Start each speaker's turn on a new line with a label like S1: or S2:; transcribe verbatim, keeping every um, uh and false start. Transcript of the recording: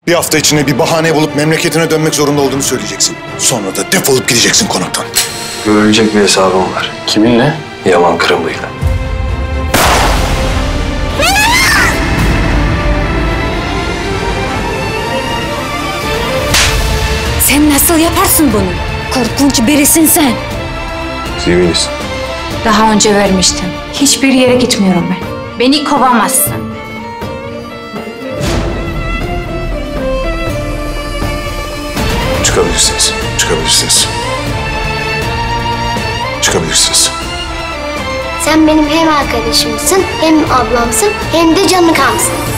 S1: Bir hafta içinde bir bahane bulup memleketine dönmek zorunda olduğunu söyleyeceksin. Sonra da defolup gideceksin konaktan.
S2: Görülecek bir hesabım var.
S3: Kiminle?
S2: Yaman Kırımlı'yla.
S4: Sen nasıl yaparsın bunu? Korkunç birisin sen.
S2: Seviniz.
S4: Daha önce vermiştim. Hiçbir yere gitmiyorum ben. Beni kovamazsın.
S1: Çıkabilirsiniz. Çıkabilirsiniz. Çıkabilirsiniz.
S5: Sen benim hem arkadaşımsın, hem ablamsın, hem de canlı kamsın.